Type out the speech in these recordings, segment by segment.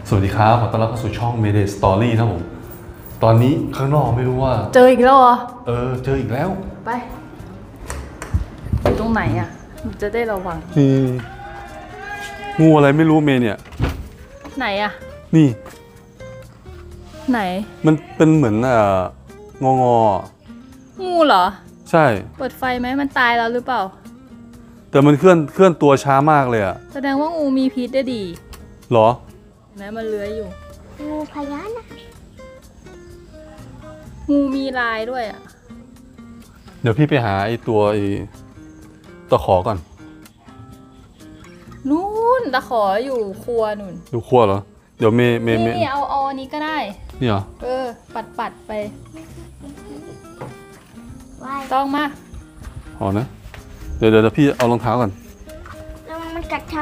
สวัสดีครับขอต้อนรับเข้าสู่ช่อง Mayday Story นะผมตอนนี้ข้างนอกไม่รู้ว่าเจออีกแล้วเหรอเจออีกแล้วไปอยู่ตรงไหนอ่ะจะได้ระวังงูอะไรไม่รู้เมย์เนี่ยไหนอ่ะนี่ไหนมันเป็นเหมือนงองูเหรอใช่เปิดไฟไหมมันตายแล้วหรือเปล่าแต่มันเคลื่อนตัวช้ามากเลยอะแสดงว่างูมีพิษได้ดีหรอแม้มันเลื้อยอยู่งูพญานาคงูมีลายด้วยอ่ะเดี๋ยวพี่ไปหาไอ้ตัวตะขอก่อนนู่นตะขออยู่ครัวนู่นดูขั้วเหรอเดี๋ยวเมนี่เอานี้ก็ได้นี่เหรอปัดไปว่ายต้องมาอ๋อนะเดี๋ยวพี่เอารองเท้าก่อนแล้วมันกัดเท้า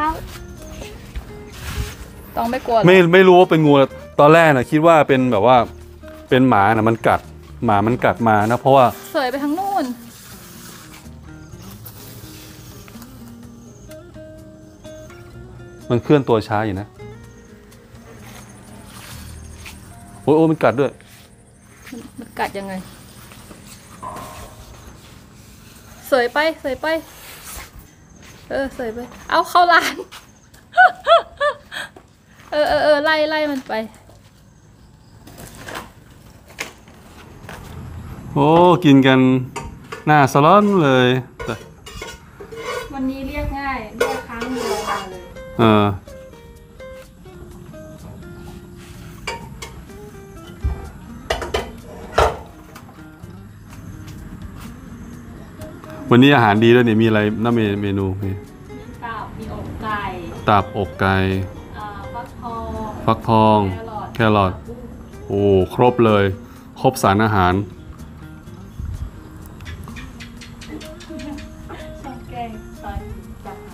ต้องไม่กลัวไม่รู้ว่าเป็นงูตอนแรกนะคิดว่าเป็นแบบว่าเป็นหมานะมันกัดหมามันกัดมานะเพราะว่าเสยไปทางนู่นมันเคลื่อนตัวช้าอยู่นะโอ้มันกัดด้วยมันกัดยังไงเสยไปเสยไปเอาเข้าร้านไล่มันไปโอ้กินกันหน้าสลอนเลยวันนี้เรียกง่ายเรียกครั้งเดียวมาเลยวันนี้อาหารดีด้วยเนี่ยมีอะไรน่าเมนูมีตับมีอกไก่ตับอกไก่ฟักทองแครอทโอ้ครบเลยครบสารอาหารแกงซอยจับ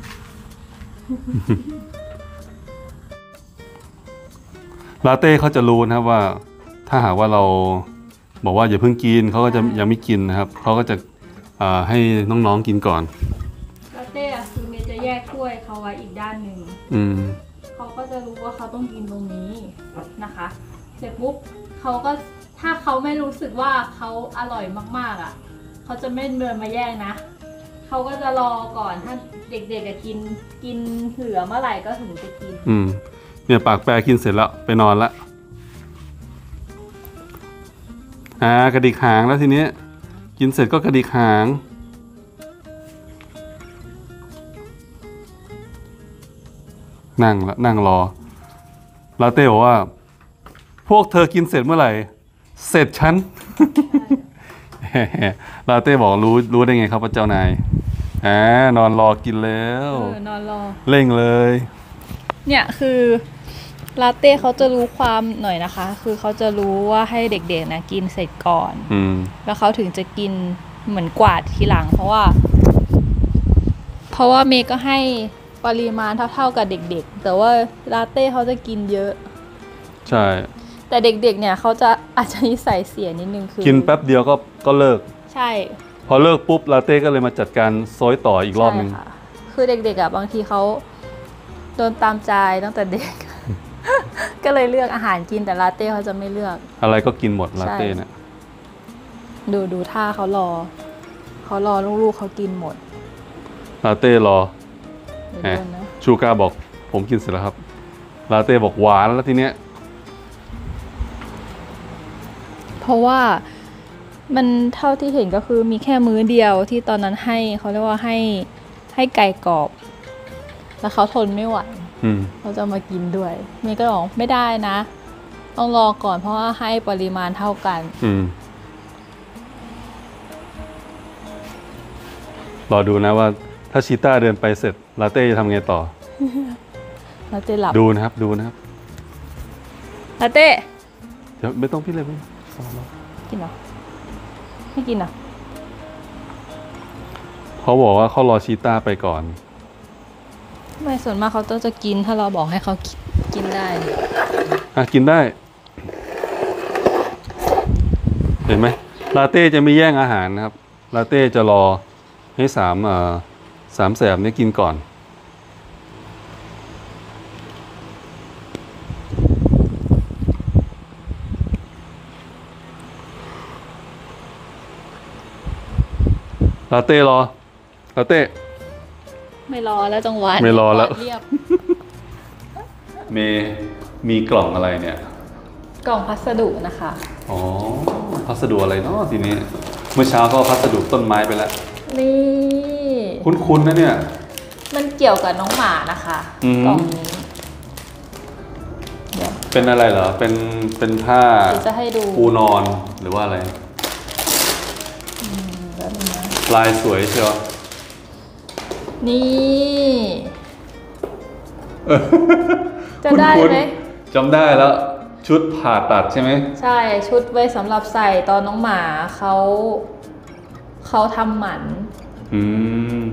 ลาเต้เขาจะรู้นะครับว่าถ้าหากว่าเราบอกว่าอย่าเพิ่งกินเขาก็จะยังไม่กินนะครับเขาก็จะให้น้องๆกินก่อนลาเต้คือเมย์จะแยกถ้วยเขาไว้อีกด้านหนึ่งเขาก็จะรู้ว่าเขาต้องกินตรงนี้นะคะเสร็จปุ๊บเขาก็ถ้าเขาไม่รู้สึกว่าเขาอร่อยมากๆอ่ะเขาจะไม่เดินมาแย่งนะเขาก็จะรอก่อนถ้าเด็กๆกินเหลือเมื่อไหร่ก็ถึงจะกินเนี่ยปากแปรกินเสร็จแล้วไปนอนละกระดิกหางแล้วทีนี้กินเสร็จก็กระดิกหางนั่งรอลาเต้บอกว่าพวกเธอกินเสร็จเมื่อไหร่เสร็จฉัน ลาเต้บอกรู้ได้ไงครับพระเจ้านายนอนรอกินแล้วนอนรอเร่งเลยเนี่ยคือลาเต้เขาจะรู้ความหน่อยนะคะคือเขาจะรู้ว่าให้เด็กๆนะกินเสร็จก่อนแล้วเขาถึงจะกินเหมือนกวาดทีหลังเพราะว่าเมย์ก็ให้ปริมาณเท่ากับเด็กๆแต่ว่าลาเต้เขาจะกินเยอะใช่แต่เด็กๆเนี่ยเขาจะอาจจะนิสัยเสียนิดนึงคือกินแป๊บเดียวก็เลิกใช่พอเลิกปุ๊บลาเต้ก็เลยมาจัดการซอยต่ออีกรอบนึงคือเด็กๆอ่ะบางทีเขาโดนตามใจตั้งแต่เด็ก ก็เลยเลือกอาหารกินแต่ลาเต้เขาจะไม่เลือกอะไรก็กินหมดลาเต้เนี่ยดูท่าเขารอลูกๆเขากินหมดลาเต้รอชูก้าบอกผมกินเสร็จแล้วครับลาเต้บอกหวานแล้วทีเนี้ยเพราะว่ามันเท่าที่เห็นก็คือมีแค่มื้อเดียวที่ตอนนั้นให้เขาเรียกว่าให้ไก่กรอบแล้วเขาทนไม่ไหวเขาจะมากินด้วยเมย์ก็บอกไม่ได้นะต้องรอก่อนเพราะว่าให้ปริมาณเท่ากันรอดูนะว่าถ้าชีต้าเดินไปเสร็จลาเต้จะทำไงต่อลาเต้หลับดูนะครับลาเต้เดี๋ยวไม่ต้องพี่เลยกินเหรอไม่กินเหรอเขาบอกว่าเขารอชีต้าไปก่อนไม่ส่วนมากเขาต้องจะกินถ้าเราบอกให้เขากินได้กินได้เห็นไหมลาเต้จะไม่แย่งอาหารนะครับลาเต้จะรอให้สามแสบนี้กินก่อนลาเต้รอลาเต้ไม่รอแล้วจังหวะไม่รอแล้วเรียบมีกล่องอะไรเนี่ยกล่องพัสดุนะคะอ๋อพัสดุอะไรเนาะทีนี้เมื่อเช้าก็พัสดุต้นไม้ไปแล้วนี่คุ้นๆนะเนี่ยมันเกี่ยวกับน้องหมานะคะอืมกล่องนี้เดี๋ยวเป็นอะไรเหรอเป็นผ้าเดี๋ยวจะให้ดูปูนอนหรือว่าอะไรแบบนี้นะลายสวยเชียวนี่ จะได้ไหมจำได้แล้วชุดผ่าตัดใช่ไหมใช่ชุดไว้สำหรับใส่ตอนน้องหมาเขาทำหมันอืม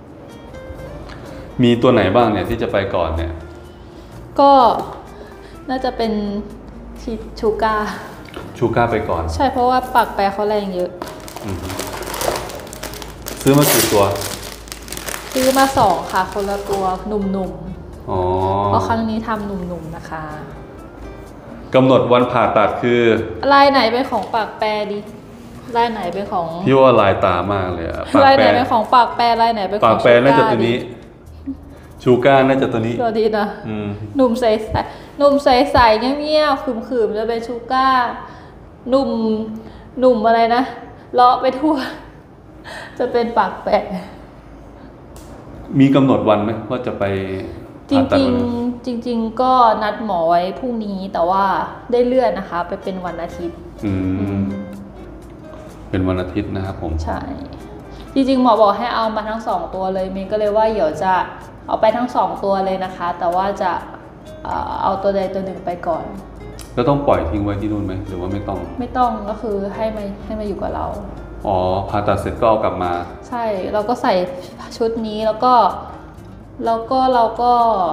มีตัวไหนบ้างเนี่ยที่จะไปก่อนเนี่ยก็น่าจะเป็นชิชูก้าชูก้าไปก่อนใช่เพราะว่าปากแปรเขาแรงเยอะอืมซื้อมากี่ตัวซื้อมา2ค่ะคนละตัวหนุ่มอ๋อๆเพราะครั้งนี้ทำหนุ่มๆนะคะกำหนดวันผ่าตัดคือลายไหนเป็นของปากแปรดิลายไหนเป็นของพี่ว่าลายตามากเลยอะปากลายแปไหนรเป็นของปากแปรลายไหนเป็นของปากแปรน่าจะตัวนี้ ชูก้าน่าจะตัวนี้ตัวดีนะอืมหนุ่มใสๆเงียบๆขืมๆจะเป็นชูก้าหนุ่มอะไรนะเลาะไปทั่ว จะเป็นปากแปรมีกำหนดวันไหมว่าจะไปจผ่าตัดริงวันไหนๆจริง ๆ ก็นัดหมอไว้พรุ่งนี้แต่ว่าได้เลื่อนนะคะ ไปเป็นวันอาทิตย์อืมเป็นวันอาทิตย์นะครับผมใช่ จริงๆหมอบอกให้เอามาทั้ง2ตัวเลยเมย์ก็เลยว่าเดี๋ยวจะเอาไปทั้ง2ตัวเลยนะคะ แต่ว่าจะเอาตัวใดตัวหนึ่งไปก่อนแล้วต้องปล่อยทิ้งไว้ที่นู่นไหมหรือว่าไม่ต้องไม่ต้องก็คือให้มาอยู่กับเราอ๋อผ่าตัดเสร็จก็เอากลับมาใช่เราก็ใส่ชุดนี้แล้วก็เราก็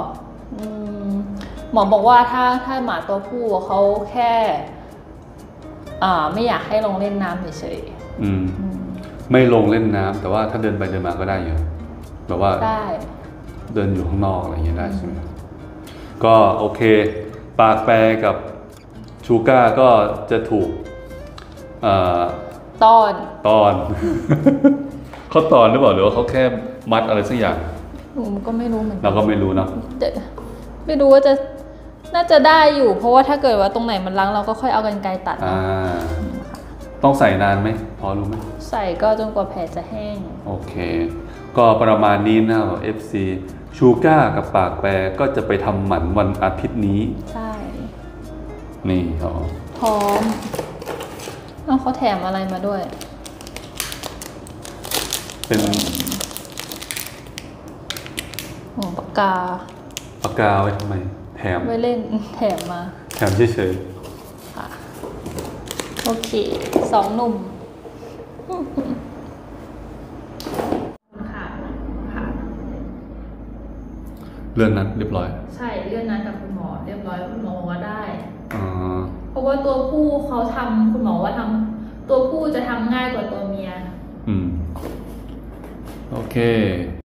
หมอบอกว่าถ้าหมาตัวผู้เขาแค่ไม่อยากให้ลงเล่นน้ำเฉยอืม ไม่ลงเล่นน้ำแต่ว่าถ้าเดินไปเดินมาก็ได้อยู่แบบว่าๆได้เดินอยู่ข้างนอกอะไรอย่างเงี้ยได้ใช่ไหมก็โอเค ปากแปรกับชูก้าก็จะถูกตอนตอน เขาตอนหรือเปล่าหรือว่าเขาแค่มัดอะไรสักอย่างหนูก็ไม่รู้เหมือนกัเราก็ไม่รู้เนาะแต่ไม่รู้ว่าน่าจะได้อยู่ เพราะว่าถ้าเกิดว่าตรงไหนมันล้างเราก็ค่อยเอากรรไกรตัดต้องใส่นานไหมพอรู้ไหมใส่ก็จนกว่าแผลจะแห้งโอเค ก็ประมาณนี้นะครับ FC ชูก้ากับปากแปรก็จะไปทำหมันวันอาทิตย์นี้ใช่นี่เขาพร้อมแล้วเขาแถมอะไรมาด้วยเป็นหัวปากกาปากกาไว้ทำไม แถมไว้เล่นแถมมาแถมเฉยค่ะ โอเค2 หนุ่มค่ะค่ะๆเลื่อนนัดเรียบร้อยใช่เลื่อนนัดกับคุณหมอเรียบร้อยคุณหมอบอกว่าได้อ๋อเพราะว่าตัวผู้เขาทำคุณหมอว่าทำตัวผู้จะทำง่ายกว่าตัวเมียอืม โอเค